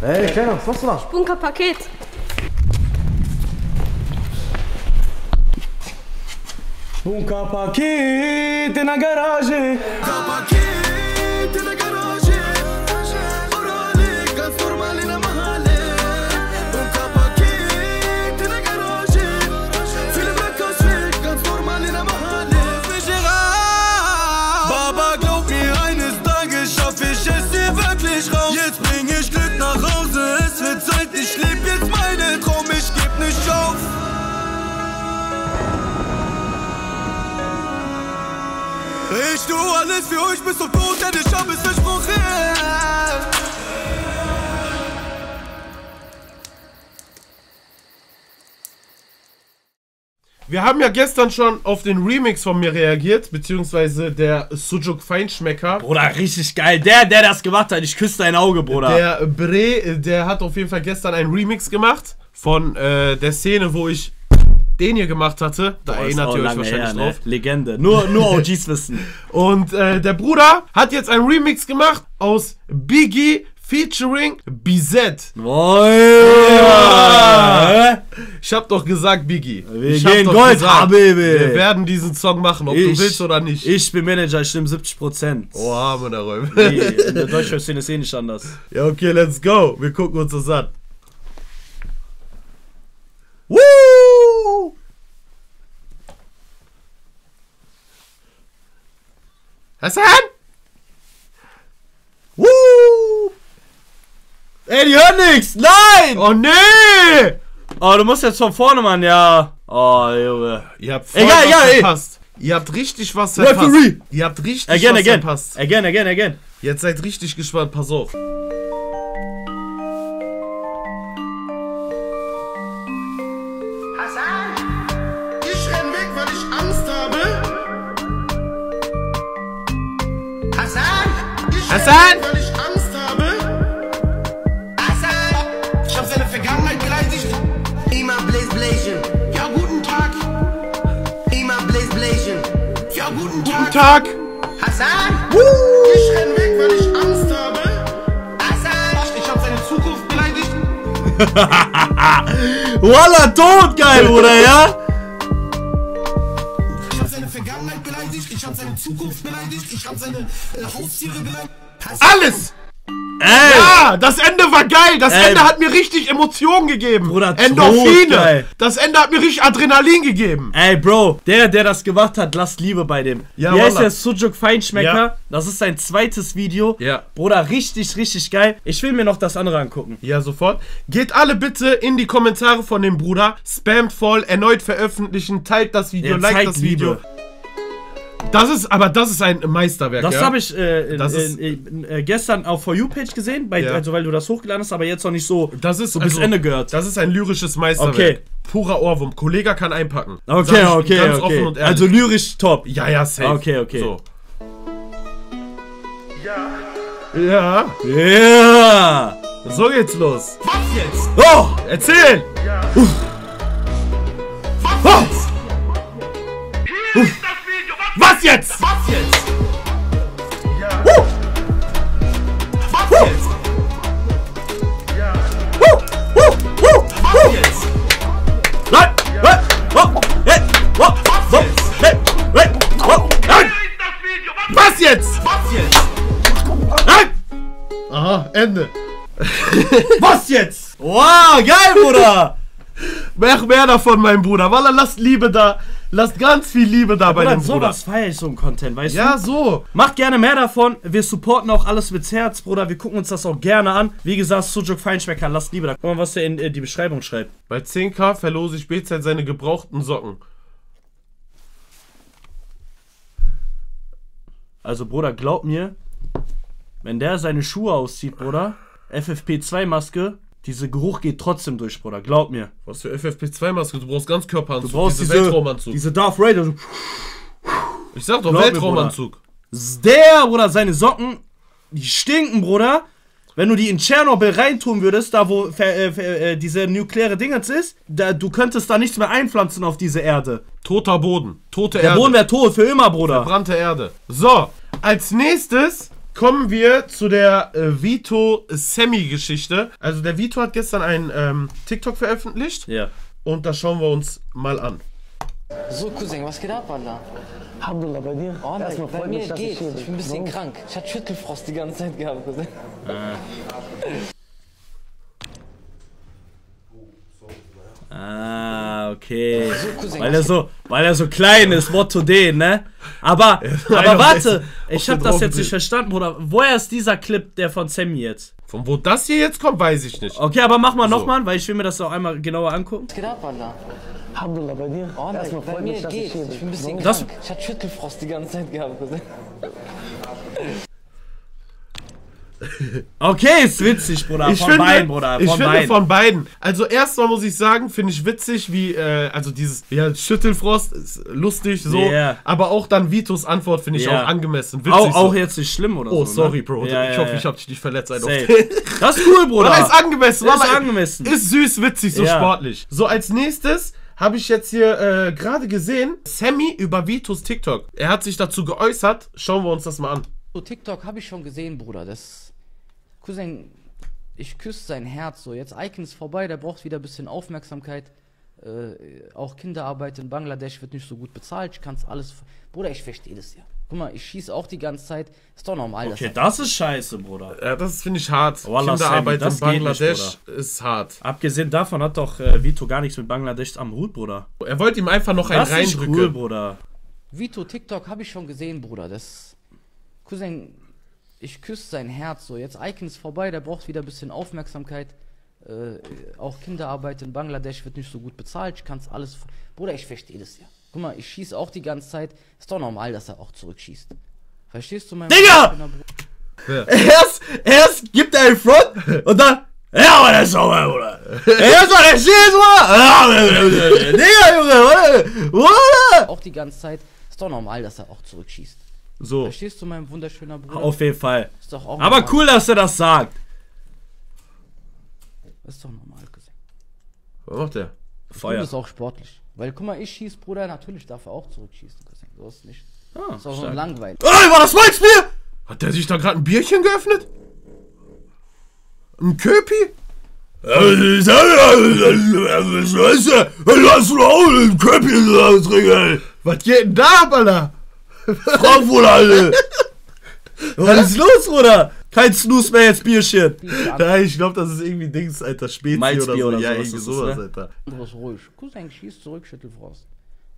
Ey, Kleiner, was machst du da? Bunkerpaket. Bunkerpaket in der Garage. Bunkerpaket in der Garage. Orale, ganz normal in der Mahalle. Bunkerpaket in der Garage. Viele Blöcke aus Wild, ganz normal in der Mahalle. Baba, glaub mir, eines Tages schaff ich es hier wirklich raus. Jetzt bring ich Glück nach Hause. Es wird Zeit, ich leb jetzt meinen Traum. Ich geb nicht auf. Ich tu alles für euch bis zum Tod, denn ich hab es versprochen. Wir haben ja gestern schon auf den Remix von mir reagiert, beziehungsweise der Sujuk Feinschmecker. Bruder, richtig geil. Der das gemacht hat, ich küsse dein Auge, Bruder. Der Bre, der hat auf jeden Fall gestern einen Remix gemacht von der Szene, wo ich den hier gemacht hatte. Da erinnert ihr euch wahrscheinlich drauf. Ne? Legende. Nur OGs wissen. Und der Bruder hat jetzt einen Remix gemacht aus Biggie featuring BZ. Oh, ja. Ich hab doch gesagt, Biggie. Wir gehen Gold, Baby. Wir werden diesen Song machen, ob du willst oder nicht. Ich bin Manager, ich nehme 70%. Oh, haben wir darüber. Nee, in der deutschen Szene ist eh nicht anders. Ja, okay, let's go. Wir gucken uns das an. Woo! Hassan? Woo! Ey, die hören nichts! Nein! Oh, nee! Oh, du musst jetzt von vorne, Mann, ja. Oh, Junge. Ihr habt voll was verpasst. Ihr habt richtig was verpasst. Referee! Ihr habt richtig was verpasst. Again. Jetzt seid richtig gespannt, pass auf. Hassan, ich renn weg, weil ich Angst habe. Hassan, ich renn weg, weil ich Angst habe. Hassan, ich hab seine Vergangenheit beleidigt. Immer Blaze. Ja, guten Tag. Immer Blaze. Ja, guten Tag. Guten Tag. Hassan, ich renn weg, weil ich Angst habe. Hassan, ich hab seine Zukunft beleidigt. Walla, tot geil, Bruder, ja? Ich hab seine Vergangenheit beleidigt, ich hab seine Zukunft beleidigt, ich hab seine Haustiere beleidigt. Alles! Ey! Ja, das Ende war geil. Das Ende hat mir richtig Emotionen gegeben. Bruder, Endorphine. geil. Das Ende hat mir richtig Adrenalin gegeben. Ey, Bro, der das gemacht hat, lasst Liebe bei dem. Ja, Wie heißt der? Sujuk Feinschmecker. Ja. Das ist sein zweites Video. Ja. Bruder, richtig geil. Ich will mir noch das andere angucken. Ja, sofort. Geht alle bitte in die Kommentare von dem Bruder. Spammt voll, erneut veröffentlichen, teilt das Video, liked das Video. Liebe. Das ist ein Meisterwerk. Das ja? habe ich gestern auf For You-Page gesehen, also weil du das hochgeladen hast, aber jetzt noch nicht so, das ist, so bis Ende gehört. Das ist ein lyrisches Meisterwerk. Okay. Purer Ohrwurm. Kollege kann einpacken. Okay. Ganz offen und ehrlich. Also lyrisch top. Ja, safe. Okay. So. Ja. So geht's los. Was jetzt? Oh, erzähl! Ja. Oh. Was jetzt? Was jetzt? Ja. Was jetzt? Ja. Was jetzt? Nein! Was jetzt? Was jetzt? Nein! Aha, Ende. Was jetzt? Wow, geil, Bruder! Mach mehr davon, mein Bruder. Wallah, lasst Liebe da. Lasst ganz viel Liebe da bei dem Bruder. Sowas feier ich, so ein Content, weißt du? Ja, so. Macht gerne mehr davon. Wir supporten auch alles mit Herz, Bruder. Wir gucken uns das auch gerne an. Wie gesagt, Sujuk Feinschmecker, lasst Liebe da. Guck mal, was der in die Beschreibung schreibt. Bei 10.000 verlose ich BZ seine gebrauchten Socken. Also, Bruder, glaub mir, wenn der seine Schuhe auszieht, Bruder, FFP2-Maske, dieser Geruch geht trotzdem durch, Bruder, glaub mir. Was für FFP2-Maske? Du brauchst ganz Körperanzug. Du brauchst diese Weltraumanzug. Diese Darth Vader. Ich sag doch, Glaub mir, Weltraumanzug. Der, Bruder, seine Socken, die stinken, Bruder. Wenn du die in Tschernobyl reintun würdest, da wo diese nukleare Dingens ist, du könntest da nichts mehr einpflanzen auf diese Erde. Toter Boden. Tote Der Erde. Boden wäre tot, für immer, Bruder. Verbrannte Erde. So, als nächstes kommen wir zu der Vito-Sammy-Geschichte. Also der Vito hat gestern einen TikTok veröffentlicht. Ja. Und das schauen wir uns mal an. So, Cousin, was geht ab, Alter? Alhamdulillah, bei dir? Oh nein, Erstmal bei freut mir mich, dass geht's. hier bin. Ich bin ein bisschen krank. Ich hatte Schüttelfrost die ganze Zeit gehabt, Cousin. Okay. So, Cousin, Weil er so klein ist, Motto den, ne? Aber warte, ich hab das jetzt nicht verstanden, Bruder. Woher ist dieser Clip, der von Sammy jetzt? Von wo das hier jetzt kommt, weiß ich nicht. Okay, aber mach mal nochmal, weil ich will mir das auch einmal genauer angucken. was geht ab, Alter? Alhamdulillah, bei dir? Oh nein, Erstmal bei freut mir mich, dass ich geht's. hier bin. Ich bin ein bisschen Das- krank. Ich hatte Schüttelfrost die ganze Zeit gehabt, Cousin. Okay, ist witzig, Bruder. Ich Von finde, beiden, Bruder. ich Von finde beiden. von beiden. Also erstmal muss ich sagen, finde ich witzig, wie, also dieses, ja, Schüttelfrost ist lustig, so. Yeah. Aber auch dann Vitos Antwort finde ich Yeah. auch angemessen. Witzig Auch so. jetzt nicht schlimm oder Oh, so. sorry, ne? Bro. Ja, ich ja, hoffe, ja. ich habe dich nicht verletzt. Safe. Das ist cool, Bruder. Aber ist angemessen. Ist Mama, angemessen. Ist süß, witzig, so Ja. sportlich. So, als nächstes habe ich jetzt hier gerade gesehen, Sammy über Vitos TikTok. Er hat sich dazu geäußert. Schauen wir uns das mal an. So, TikTok habe ich schon gesehen, Bruder. Das. Cousin, ich küsse sein Herz so. Jetzt Icon ist vorbei, der braucht wieder ein bisschen Aufmerksamkeit. Auch Kinderarbeit in Bangladesch wird nicht so gut bezahlt. Ich kann's alles. Bruder, ich verstehe das ja. Guck mal, ich schieße auch die ganze Zeit. Ist doch normal, Okay, dass das ist scheiße, Bruder. Ja, das finde ich hart. Wallah, Kinderarbeit Sammy, das in geht nicht, Bangladesch ist hart. Abgesehen davon hat doch Vito gar nichts mit Bangladesch am Hut, Bruder. Er wollte ihm einfach noch einen Das ist reindrücken. cool, Bruder. Vito, TikTok habe ich schon gesehen, Bruder. Das. Cousin, ich küsse sein Herz so. Jetzt Icon ist vorbei, der braucht wieder ein bisschen Aufmerksamkeit. Auch Kinderarbeit in Bangladesch wird nicht so gut bezahlt. Ich kann's alles. Bruder, ich verstehe das ja. Guck mal, ich schieße auch die ganze Zeit. Ist doch normal, dass er auch zurückschießt. Verstehst du, mein Digga! Bruder? Erst gibt er einen Front und dann. Ja, aber das ist auch mal, Bruder. Erst mal der Schieß, Bruder. Digga, Junge, Bruder. Auch die ganze Zeit. Ist doch normal, dass er auch zurückschießt. So, Verstehst du, mein wunderschöner Bruder? auf jeden Fall. Ist doch auch Aber normal. cool, dass er das sagt. Ist doch normal, Cousin. Was macht der? Und Feuer. ist auch sportlich. Weil, guck mal, ich schieß, Bruder, natürlich darf er auch zurückschießen, Cousin. So ist nicht. Ah, Ist auch so stark. langweilig. Ey, war das Malzbier? Hat der sich da gerade ein Bierchen geöffnet? Ein Köpi? Lass du auch einen Köpfchen trinken, Was geht denn da ab, Alter? Frankfurt, Alter. Was ist los, Bruder? Kein Snooze mehr jetzt, Bierchen. Nein, ich glaube, das ist irgendwie Dings, Alter. Spezi Malzbier oder so. oder Ja, sowas irgendwie ist es, sowas, ne? Alter. Anderes ruhig. Cousin, schieß zurück, Schüttelfrost.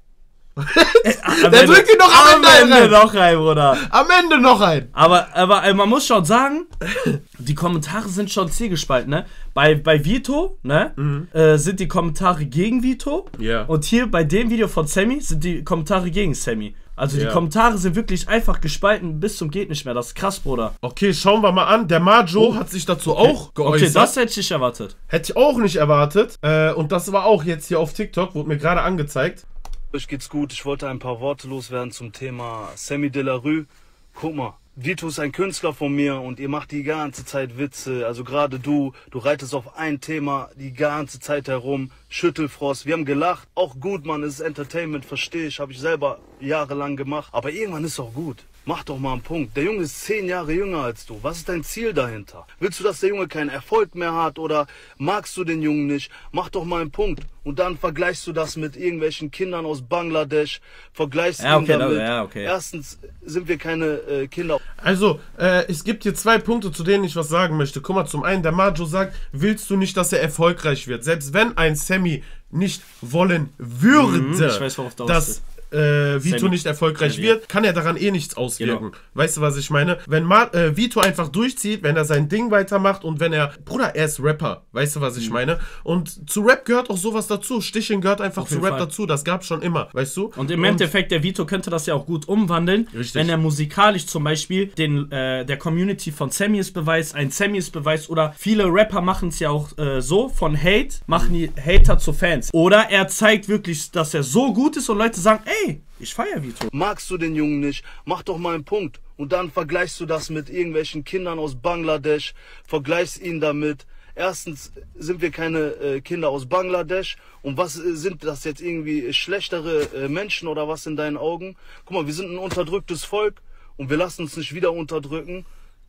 Der drückt ihn noch am Ende rein. noch rein, Bruder. Am Ende noch ein. Aber man muss schon sagen, die Kommentare sind schon zielgespalten, ne? Bei Vito, ne, sind die Kommentare gegen Vito. Ja. Und hier bei dem Video von Sammy sind die Kommentare gegen Sammy. Also die Ja. Kommentare sind wirklich einfach gespalten bis zum geht nicht mehr. Das ist krass, Bruder. Okay, schauen wir mal an. Der Majo hat sich dazu auch geäußert. Okay, das hätte ich nicht erwartet. Hätte ich auch nicht erwartet. Und das war auch jetzt hier auf TikTok, wurde mir gerade angezeigt. Euch geht's gut. Ich wollte ein paar Worte loswerden zum Thema Sammy de la Rue. Guck mal, Vito ist ein Künstler von mir und ihr macht die ganze Zeit Witze. Also gerade du reitest auf ein Thema die ganze Zeit herum. Schüttelfrost. Wir haben gelacht. Auch gut, Mann, es ist Entertainment, verstehe ich. Habe ich selber jahrelang gemacht. Aber irgendwann ist auch gut. Mach doch mal einen Punkt. Der Junge ist 10 Jahre jünger als du. Was ist dein Ziel dahinter? Willst du, dass der Junge keinen Erfolg mehr hat oder magst du den Jungen nicht? Mach doch mal einen Punkt. Und dann vergleichst du das mit irgendwelchen Kindern aus Bangladesch. Vergleichst Ja, ihn okay, damit. ja, okay. Erstens sind wir keine Kinder. Also, es gibt hier 2 Punkte, zu denen ich was sagen möchte. Guck mal, zum einen, der Majo sagt, willst du nicht, dass er erfolgreich wird? Selbst wenn ein Sammy nicht wollen würde, ich weiß, worauf du dass Vito Sammy. nicht erfolgreich Ja. wird, kann er daran eh nichts auswirken. Genau. Weißt du, was ich meine? Wenn Vito einfach durchzieht, wenn er sein Ding weitermacht und wenn er, Bruder, er ist Rapper. Weißt du, was ich meine? Und zu Rap gehört auch sowas dazu. Sticheln gehört einfach Auf zu jeden Rap Fall. dazu. Das gab's schon immer, weißt du? Und im Endeffekt, der Vito könnte das ja auch gut umwandeln, Richtig. wenn er musikalisch zum Beispiel der Community von Sammy es beweist, ein Sammy es beweist, oder viele Rapper machen es ja auch so, von Hate, machen die Hater zu Fans. Oder er zeigt wirklich, dass er so gut ist und Leute sagen, ey, ich feiere Vito. Magst du den Jungen nicht? Mach doch mal einen Punkt. Und dann vergleichst du das mit irgendwelchen Kindern aus Bangladesch. Vergleichst ihn damit. Erstens sind wir keine Kinder aus Bangladesch. Und was sind das jetzt irgendwie schlechtere Menschen oder was in deinen Augen? Guck mal, wir sind ein unterdrücktes Volk und wir lassen uns nicht wieder unterdrücken.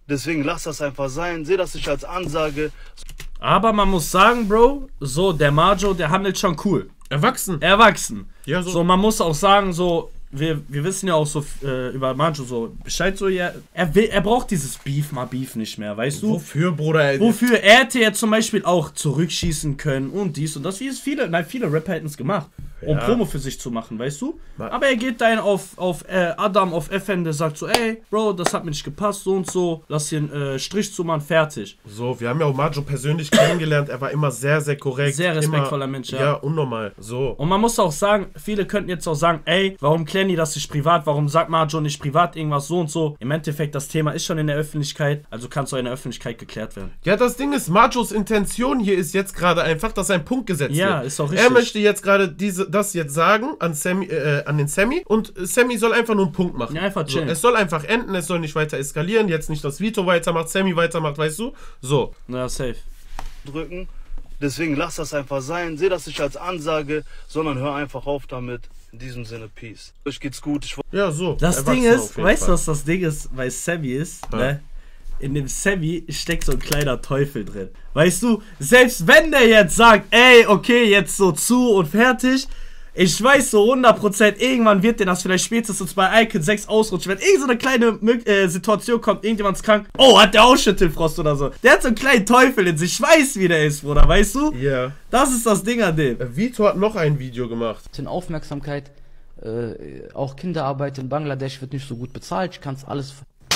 Deswegen lass das einfach sein. Seh das nicht als Ansage. Aber man muss sagen, Bro, so, der Majo, der handelt schon cool. Erwachsen. Ja, so man muss auch sagen, so, wir wissen ja auch so über Majo so Bescheid, so, ja, er braucht dieses Beef nicht mehr, weißt du? Wofür, Bruder? Wofür er hätte jetzt zum Beispiel auch zurückschießen können und dies und das, wie es viele Rapper hätten es gemacht, um Promo für sich zu machen, weißt du? Aber er geht dann auf Adam, auf FN, der sagt so, ey, Bro, das hat mir nicht gepasst, so und so, lass hier einen Strich zu machen, fertig. So, wir haben ja auch Majo persönlich kennengelernt, er war immer sehr, sehr korrekt. Sehr respektvoller Mensch, ja. Ja, unnormal, so. Und man muss auch sagen, viele könnten jetzt auch sagen, ey, warum klären die das nicht privat, warum sagt Majo nicht privat irgendwas so und so? Im Endeffekt, das Thema ist schon in der Öffentlichkeit, also kann es auch in der Öffentlichkeit geklärt werden. Ja, das Ding ist, Majos Intention hier ist jetzt gerade einfach, dass ein Punkt gesetzt wird. Ja, ist auch richtig. Er möchte jetzt gerade das jetzt sagen an den Sammy und Sammy soll einfach nur einen Punkt machen. Ja, einfach chillen. So, es soll einfach enden, es soll nicht weiter eskalieren, jetzt nicht, dass Vito weitermacht, Sammy weitermacht, weißt du? So. Ja, safe. Drücken. Deswegen lass das einfach sein. Seh das nicht als Ansage, sondern hör einfach auf damit. In diesem Sinne, Peace. Euch geht's gut. Ja, so. Das Ding Erwachsene ist, auf jeden weißt du, Fall. was das Ding ist bei Sammy ist? Ja. Ne? In dem Sammy steckt so ein kleiner Teufel drin. Weißt du, selbst wenn der jetzt sagt, ey, okay, jetzt so zu und fertig, ich weiß so 100%, irgendwann wird dir das vielleicht spätestens bei Icon 6 ausrutschen. Wenn irgend so eine kleine Situation kommt, irgendjemand ist krank, oh, hat der auch Schüttelfrost oder so. Der hat so einen kleinen Teufel in sich, ich weiß, wie der ist, Bruder, weißt du? Ja. Das ist das Ding an dem. Vito hat noch ein Video gemacht. Bisschen Aufmerksamkeit. Auch Kinderarbeit in Bangladesch wird nicht so gut bezahlt. Ich kann es alles.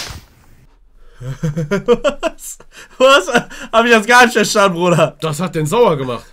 Was? Hab ich das gar nicht verstanden, Bruder. Das hat den sauer gemacht.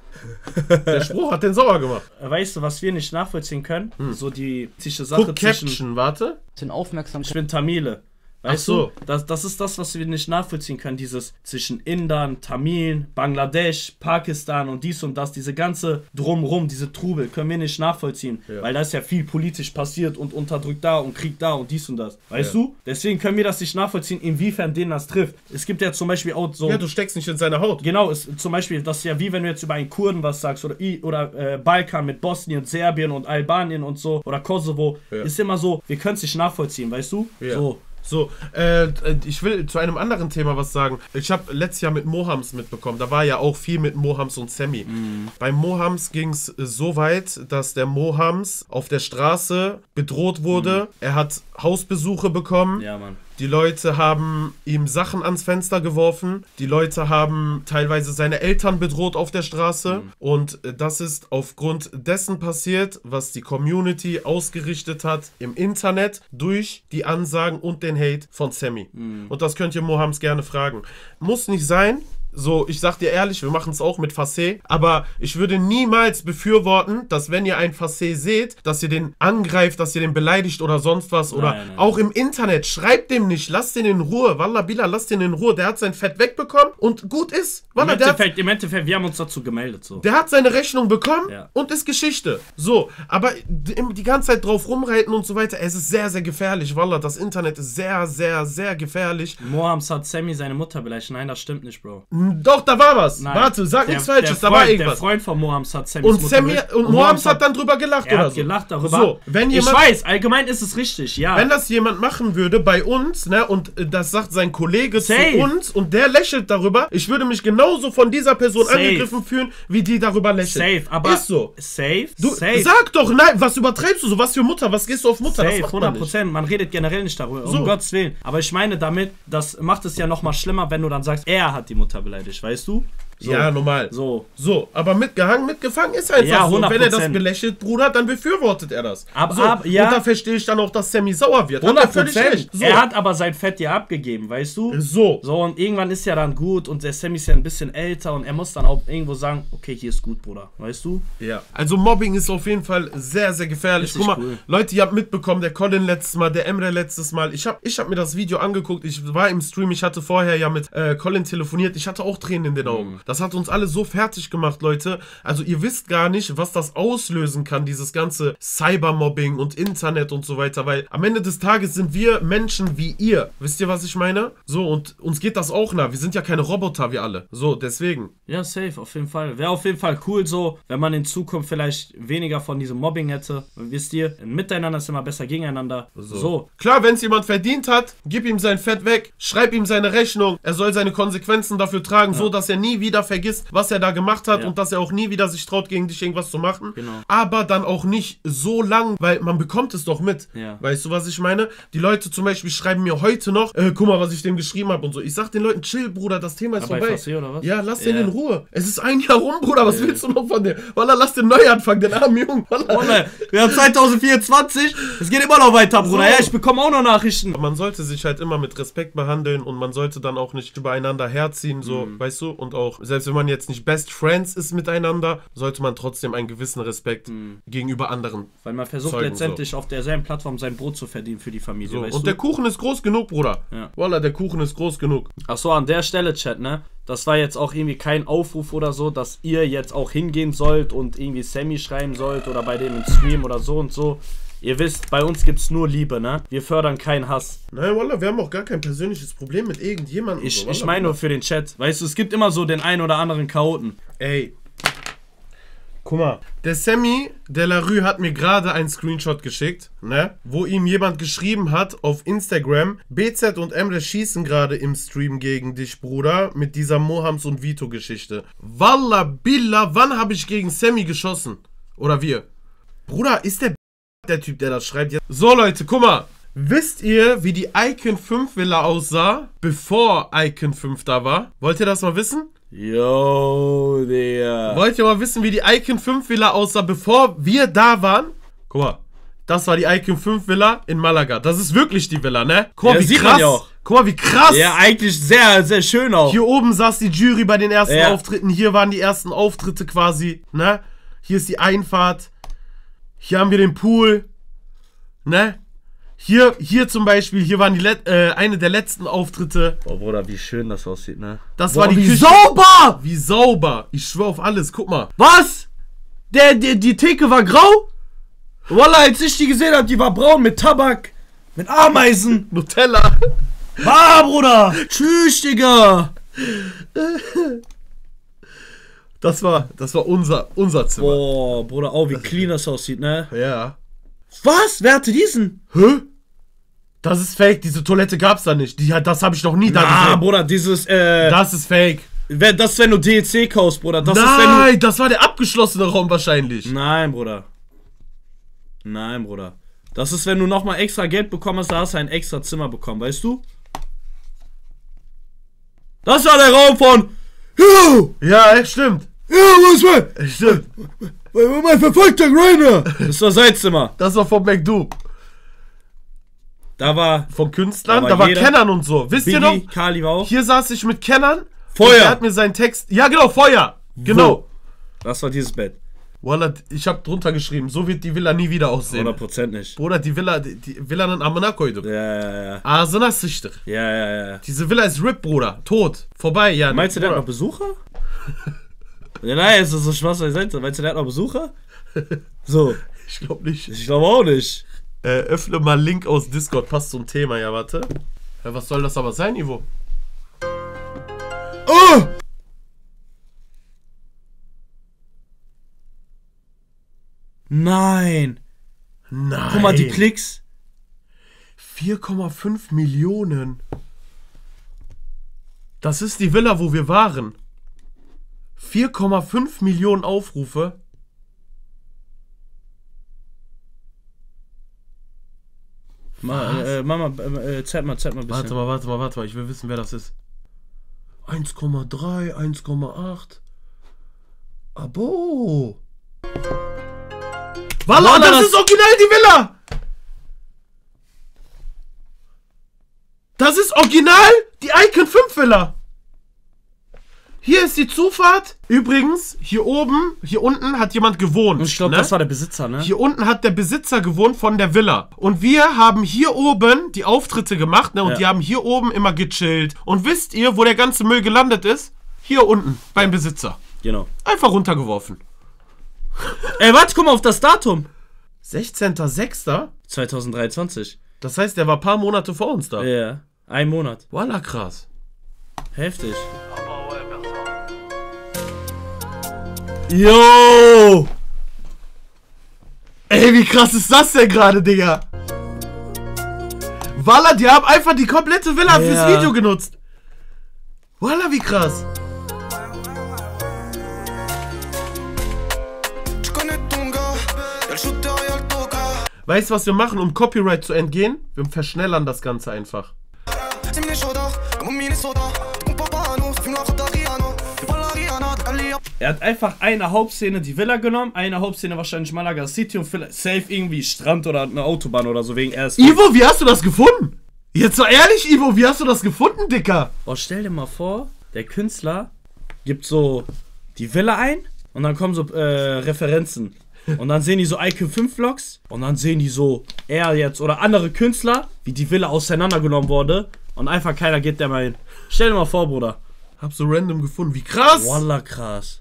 Der Spruch hat den sauer gemacht. Weißt du, was wir nicht nachvollziehen können? So die Sache Guck, zwischen... Caption, warte. Bisschen Aufmerksamkeit. Ich bin Tamile. Weißt Ach so. du? Das ist das, was wir nicht nachvollziehen können. Dieses zwischen Indern, Tamilen, Bangladesch, Pakistan und dies und das. Diese ganze Drumrum, diese Trubel können wir nicht nachvollziehen. Ja. Weil da ist ja viel politisch passiert und unterdrückt da und Krieg da und dies und das. Weißt du? Deswegen können wir das nicht nachvollziehen, inwiefern den das trifft. Es gibt ja zum Beispiel auch so... Ja, du steckst nicht in seine Haut. Genau, zum Beispiel, das ist ja wie wenn du jetzt über einen Kurden was sagst oder Balkan mit Bosnien, Serbien und Albanien und so oder Kosovo. Ja. Ist immer so, wir können es nicht nachvollziehen, weißt du? Ja. So. Ich will zu einem anderen Thema was sagen. Ich habe letztes Jahr mit Mohams mitbekommen. Da war ja auch viel mit Mohams und Sammy. Bei Mohams ging es so weit, dass der Mohams auf der Straße bedroht wurde. Er hat Hausbesuche bekommen. Ja, Mann. Die Leute haben ihm Sachen ans Fenster geworfen. Die Leute haben teilweise seine Eltern bedroht auf der Straße. Und das ist aufgrund dessen passiert, was die Community ausgerichtet hat im Internet durch die Ansagen und den Hate von Sammy. Und das könnt ihr Mohams gerne fragen. Muss nicht sein. So, ich sag dir ehrlich, wir machen es auch mit Fassé, aber ich würde niemals befürworten, dass wenn ihr einen Fassé seht, dass ihr den angreift, dass ihr den beleidigt oder sonst was oder Nein. auch im Internet, schreibt dem nicht, lasst den in Ruhe, Wallah Billah, lasst den in Ruhe, der hat sein Fett wegbekommen und gut ist. Wallah, Im Endeffekt, wir haben uns dazu gemeldet, so. der hat seine Rechnung bekommen Ja. und ist Geschichte. So, aber die ganze Zeit drauf rumreiten und so weiter, es ist sehr, sehr gefährlich, Wallah, das Internet ist sehr, sehr, sehr gefährlich. Mohams hat Sammy seine Mutter beleidigt. Nein, das stimmt nicht, Bro. Doch, da war was. Nein. Warte, sag nichts Falsches, da Freund, war irgendwas. Der Freund von Mohams hat Sammys Und Mutter Sammy beleidigt. und Mohams hat dann drüber gelacht Er oder hat so. gelacht darüber. So, wenn ich jemand, weiß, allgemein ist es richtig, ja. wenn das jemand machen würde bei uns, ne, und das sagt sein Kollege Safe. zu uns und der lächelt darüber, ich würde mich genauso von dieser Person Safe. angegriffen fühlen, wie die darüber lächelt. Safe, aber... Ist so. Safe? Du, Safe. sag doch, nein, was übertreibst du so? Was für Mutter? Was gehst du auf Mutter? Safe, das macht man nicht. 100%. Man redet generell nicht darüber, So. um Gottes Willen. Aber ich meine damit, das macht es ja nochmal schlimmer, wenn du dann sagst, er hat die Mutter beleidigt, weißt du? So. Ja, normal. So. So, aber mitgehangen, mitgefangen ist einfach Ja, so. Und wenn er das 100%. belächelt, Bruder, dann befürwortet er das. Aber, so. ja. Und da verstehe ich dann auch, dass Sammy sauer wird. Hat er völlig 100%. recht. So. Er hat aber sein Fett ja abgegeben, weißt du? So. So, und irgendwann ist ja dann gut und der Sammy ist ja ein bisschen älter und er muss dann auch irgendwo sagen, okay, hier ist gut, Bruder, weißt du? Ja. Also Mobbing ist auf jeden Fall sehr, sehr gefährlich. Richtig Guck mal, cool. Leute, ihr habt mitbekommen, der Colin letztes Mal, der Emre letztes Mal. Ich hab mir das Video angeguckt, ich war im Stream, ich hatte vorher ja mit Colin telefoniert. Ich hatte auch Tränen in den Augen. Das hat uns alle so fertig gemacht, Leute. Also ihr wisst gar nicht, was das auslösen kann, dieses ganze Cybermobbing und Internet und so weiter, weil am Ende des Tages sind wir Menschen wie ihr. Wisst ihr, was ich meine? So, und uns geht das auch nah. Wir sind ja keine Roboter, wir alle. So, deswegen. Ja, safe, auf jeden Fall. Wäre auf jeden Fall cool so, wenn man in Zukunft vielleicht weniger von diesem Mobbing hätte. Wisst ihr, ein Miteinander ist immer besser gegeneinander. So. Klar, wenn es jemand verdient hat, gib ihm sein Fett weg, schreib ihm seine Rechnung, er soll seine Konsequenzen dafür tragen, so dass er nie wieder vergisst, was er da gemacht hat und dass er auch nie wieder sich traut, gegen dich irgendwas zu machen. Genau. Aber dann auch nicht so lang, weil man bekommt es doch mit. Ja. Weißt du, was ich meine? Die Leute zum Beispiel schreiben mir heute noch, guck mal, was ich dem geschrieben habe und so. Ich sag den Leuten, chill, Bruder, das Thema ist vorbei. Oder was? Ja, lass den in Ruhe. Es ist ein Jahr rum, Bruder, was willst du noch von dem? Wallah, lass den neu anfangen, den armen Jungen. Wallah, wir haben 2024, es geht immer noch weiter, Bruder. So. Ja, ich bekomme auch noch Nachrichten. Man sollte sich halt immer mit Respekt behandeln und man sollte dann auch nicht übereinander herziehen, so, weißt du? Und auch, selbst wenn man jetzt nicht Best Friends ist miteinander, sollte man trotzdem einen gewissen Respekt gegenüber anderen. Weil man versucht Zeugen, letztendlich auf derselben Plattform sein Brot zu verdienen für die Familie, So. weißt Und du? der Kuchen ist groß genug, Bruder. Ja. Wallah, der Kuchen ist groß genug. Achso, an der Stelle, Chat, ne? Das war jetzt auch irgendwie kein Aufruf oder so, dass ihr jetzt auch hingehen sollt und irgendwie Sammy schreiben sollt oder bei dem im Stream oder so und so. Ihr wisst, bei uns gibt's nur Liebe, ne? Wir fördern keinen Hass. Nein, Wallah, wir haben auch gar kein persönliches Problem mit irgendjemandem. Ich Wallah, meine nur für den Chat. Weißt du, es gibt immer so den einen oder anderen Chaoten. Ey. Guck mal, der Sammy Delarue hat mir gerade einen Screenshot geschickt, ne? Wo ihm jemand geschrieben hat auf Instagram, BZ und Emre schießen gerade im Stream gegen dich, Bruder, mit dieser Mohams und Vito Geschichte. Wallah, Billah, wann habe ich gegen Sammy geschossen? Oder wir? Bruder, ist der Typ, der das schreibt jetzt? So, Leute, guck mal. Wisst ihr, wie die Icon 5 Villa aussah, bevor Icon 5 da war? Wollt ihr das mal wissen? Yo, der. Wollt ihr mal wissen, wie die Icon 5 Villa aussah, bevor wir da waren? Guck mal, das war die Icon 5 Villa in Malaga. Das ist wirklich die Villa, ne? Guck mal, Ja, wie sieht krass. man ja auch. Guck mal, wie krass. Ja, eigentlich sehr, sehr schön auch. Hier oben saß die Jury bei den ersten Ja. Auftritten. Hier waren die ersten Auftritte quasi, ne? Hier ist die Einfahrt. Hier haben wir den Pool, ne? Hier zum Beispiel, hier waren die eine der letzten Auftritte. Oh, Bruder, wie schön das aussieht, ne? Das Boah, war die wie Küche. sauber! Wie sauber. Ich schwör auf alles, guck mal. Was? Die Theke war grau? Wallah, als ich die gesehen habe, die war braun mit Tabak, mit Ameisen. Nutella. Bruder! Tschüss, Digga! Das war unser Zimmer. Boah, Bruder, auch wie clean das aussieht, ne? Ja. Was? Wer hatte diesen? Hä? Das ist fake, diese Toilette gab's da nicht. Das habe ich noch nie da gesehen. Bruder, dieses, Das ist fake. das ist, wenn du DLC kaufst, Bruder. Das ist, Nein, wenn das war der abgeschlossene Raum wahrscheinlich. du... Nein, Bruder. Nein, Bruder. Das ist, wenn du nochmal extra Geld bekommen hast, da hast du ein extra Zimmer bekommen, weißt du? Das war der Raum von... Ja, stimmt. Ja, was war? Stimmt. Mein verfolgter Rainer! Das war sein Zimmer. Das war von McDo. Da war Von Künstlern, Aber da war jeder- Kennern und so. Wisst ihr noch? Biggie, Kali war auch. Hier saß ich mit Kennern. Feuer. Und der hat mir seinen Text... Ja, genau, Feuer. Genau. Das war dieses Bett. Wallah, ich hab drunter geschrieben, so wird die Villa nie wieder aussehen. 100% nicht. Bruder, die Villanın amına koyduk. Ja. Ağzına sıçtık. Ja. Diese Villa ist RIP, Bruder. Tot. Vorbei, ja. Meinst du, der hat Bruder. noch Besucher? Ja, nein, es ist so Spaß beiseite. Meinst du, der hat noch Besucher? So. Ich glaube nicht. Ich glaube auch nicht. Öffne mal Link aus Discord, passt zum Thema, ja, warte. Ja, was soll das aber sein, Ivo? Oh! Nein. Nein. Guck mal, die Klicks. 4,5 Millionen. Das ist die Villa, wo wir waren. 4,5 Millionen Aufrufe. Mama, zeig mal ein bisschen. Warte mal. Ich will wissen, wer das ist. 1,3, 1,8. Abo. Wallah, das ist original die Villa. Das ist original die Icon 5 Villa. Hier ist die Zufahrt. Übrigens, hier unten hat jemand gewohnt. Und ich glaube, ne? das war der Besitzer, ne? Hier unten hat der Besitzer gewohnt von der Villa. Und wir haben hier oben die Auftritte gemacht, ne? Und Ja. die haben hier oben immer gechillt. Und wisst ihr, wo der ganze Müll gelandet ist? hier unten beim Besitzer. Genau. Einfach runtergeworfen. Ey, warte, guck mal auf das Datum. 16.06. 2023. Das heißt, der war ein paar Monate vor uns da. Ja, ein Monat. Wallah, krass. Heftig. Yo! Ey, wie krass ist das denn gerade, Digga? Wallah, die haben einfach die komplette Villa fürs Video genutzt. Wallah, wie krass. Weißt du, was wir machen, um Copyright zu entgehen? Wir verschnellern das Ganze einfach. Er hat einfach eine Hauptszene, die Villa genommen, eine Hauptszene wahrscheinlich Malaga City und safe irgendwie Strand oder eine Autobahn oder so wegen RSV. Ivo, wie hast du das gefunden? Jetzt mal ehrlich, Ivo, wie hast du das gefunden, Dicker? Oh, stell dir mal vor, der Künstler gibt so die Villa ein und dann kommen so Referenzen. Und dann sehen die so Icon 5 Vlogs und dann sehen die so er jetzt oder andere Künstler, wie die Villa auseinandergenommen wurde und einfach keiner geht der mal hin. Stell dir mal vor, Bruder. Hab so random gefunden, wie krass. Wallah, krass.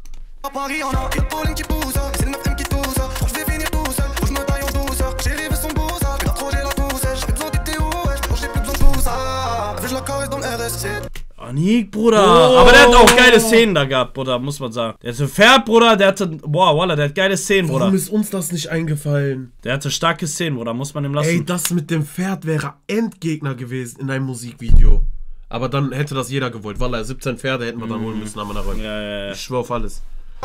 Anik, Bruder. Oh. Aber der hat auch geile Szenen da gehabt, Bruder, muss man sagen. Der hatte Pferd, Bruder, der hatte, boah, Wallah, der hat geile Szenen, Bruder. Warum ist uns das nicht eingefallen? Der hatte starke Szenen, Bruder, muss man ihm lassen. Ey, das mit dem Pferd wäre Endgegner gewesen in einem Musikvideo. Aber dann hätte das jeder gewollt. Wallah, 17 Pferde hätten wir dann holen müssen, aber nachher. Ja. Ich schwör auf alles.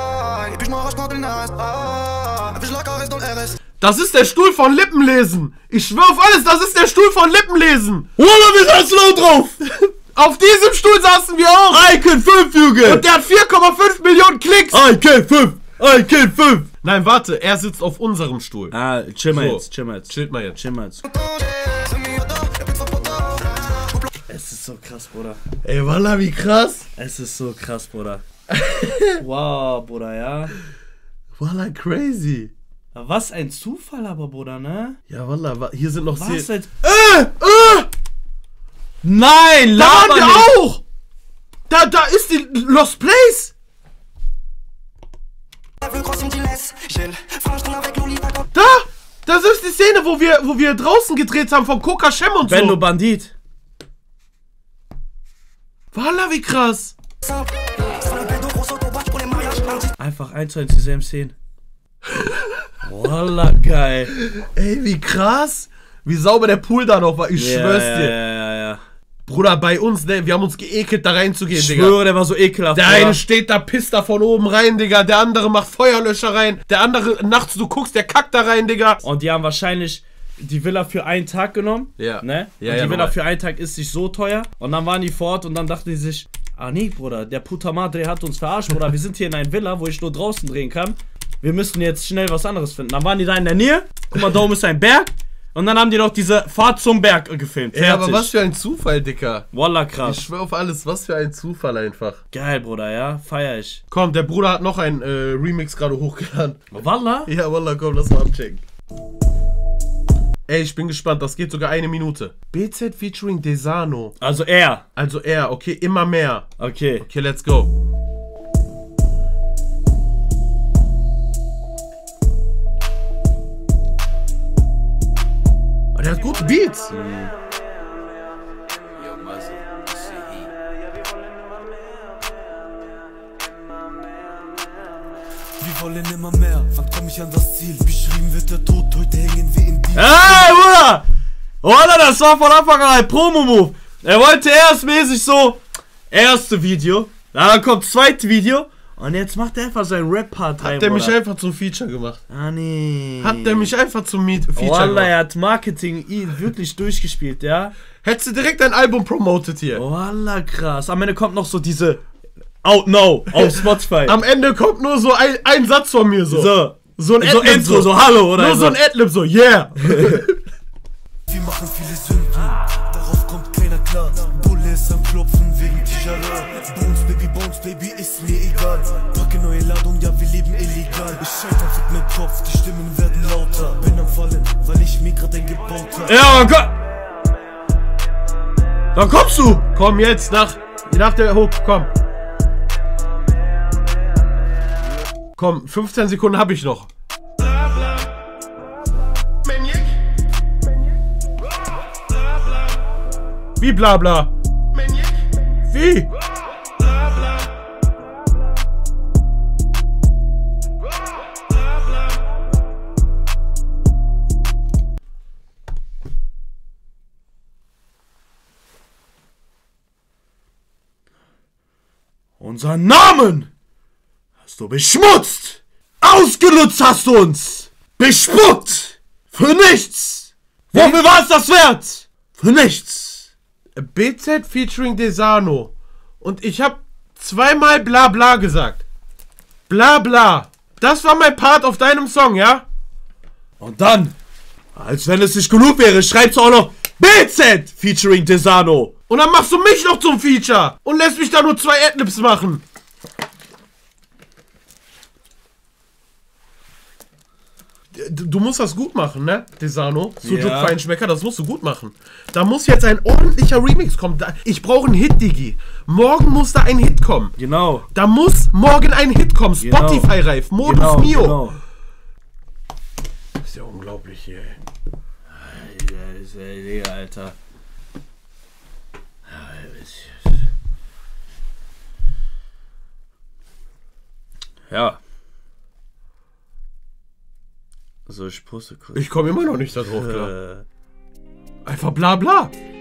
Das ist der Stuhl von Lippenlesen. Ich schwör auf alles, das ist der Stuhl von Lippenlesen. Wallah, wir saßen laut drauf. Auf diesem Stuhl saßen wir auch. Icon 5, Junge. Und der hat 4,5 Millionen Klicks. Icon 5. Icon 5. Nein, warte, er sitzt auf unserem Stuhl. Ah, chill mal So. jetzt, chill mal jetzt. Chillt mal jetzt. Chill mal jetzt. Es ist so krass, Bruder. Ey, Wallah, wie krass. Es ist so krass, Bruder. Wow, Bruder, ja. Wallah, crazy. Was ein Zufall aber, Bruder, ne? Ja, Wallah, hier sind noch Was 10. jetzt? Nein, Da waren laber wir nicht. auch! Da ist die Lost Place! Das ist die Szene, wo wir draußen gedreht haben vom Coca Shem und Benno so. Bandit. Wallah, wie krass! Einfach 1:1 dieselben Szenen. Wallah, geil. Ey, wie krass! Wie sauber der Pool da noch war, ich schwör's dir. Ja. Bruder, bei uns, ne, wir haben uns geekelt, da reinzugehen, Ich Digga. schwöre, der war so ekelhaft. Der Bruder. eine steht da, pisst da von oben rein, Digga. Der andere macht Feuerlöscher rein. Der andere, nachts, du guckst, der kackt da rein, Digga. Und die haben wahrscheinlich die Villa für einen Tag genommen. Ja. Ne? Ja, und ja, die Villa normal. für einen Tag ist nicht so teuer. Und dann waren die fort und dann dachten die sich, ah nee, Bruder, der Puta Madre hat uns verarscht, Bruder. Wir sind hier in einer Villa, wo ich nur draußen drehen kann. Wir müssen jetzt schnell was anderes finden. Dann waren die da in der Nähe. Guck mal, da oben ist ein Berg. Und dann haben die noch diese Fahrt zum Berg gefilmt. Ja, aber was für ein Zufall, Dicker. Wallah, krass. Ich schwör auf alles, was für ein Zufall einfach. Geil, Bruder, ja? Feier ich. Komm, der Bruder hat noch ein Remix gerade hochgeladen. Wallah? Ja, Wallah, komm, lass mal abchecken. Ey, ich bin gespannt, das geht sogar 1 Minute. BZ featuring Desano. Also er. Also er, okay, immer mehr. Okay. Okay, let's go. Oh, der hat gute Beats. Wir wollen immer mehr, wann komm ich an das Ziel? Beschrieben wird der Tod, heute hängen wir in die... Hey, Bruder! Wallah, das war von Anfang an ein Promo-Move. Er wollte erst mäßig so, erste Video, dann kommt zweite Video und jetzt macht er einfach seinen Rap-Part rein, Hat der mich Bruder. einfach zum Feature gemacht. Ah, nee. Hat der mich einfach zum Feature Wallah, gemacht. er hat Marketing wirklich durchgespielt, ja? Hättest du direkt ein Album promotet hier. Wallah, krass. Am Ende kommt noch so diese Out Now auf Spotify. Am Ende kommt nur so ein Satz von mir so. So ein so Adlib Intro, so Hallo oder Nur so ein Adlib so, yeah. Wir machen viele Sünden, darauf kommt keiner klar. Bulle ist am Klopfen wegen Tijara. Bones Baby ist mir egal. Packe neue Ladung, ja wir leben illegal. Ich scheitere mit meinem Kopf, die Stimmen werden lauter. Bin am Fallen, weil ich mir gerade eingebaut hab. Ja, komm. Wann kommst du? Komm jetzt, nach der Hook, komm. Komm, 15 Sekunden habe ich noch. Wie bla bla? Wie? Unseren Namen hast du beschmutzt. Ausgenutzt hast du uns. Bespuckt. Für nichts. Wofür war es das wert? Für nichts. BZ featuring Desano. Und ich habe zweimal bla bla gesagt. Bla bla. Das war mein Part auf deinem Song, ja? Und dann, als wenn es nicht genug wäre, schreibst du auch noch BZ featuring Desano. Und dann machst du mich noch zum Feature und lässt mich da nur 2 Adlibs machen. Du musst das gut machen, ne, Desano? Sujuk Ja. Feinschmecker, das musst du gut machen. Da muss jetzt ein ordentlicher Remix kommen. Ich brauche einen Hit, Digi. Morgen muss da ein Hit kommen. Genau. Da muss morgen ein Hit kommen. Genau. Spotify-reif, Modus Mio. Genau. Das ist ja unglaublich hier, ey. Alter. Ja. Also ich poste kurz. Ich komme immer noch nicht da drauf klar. Einfach bla bla.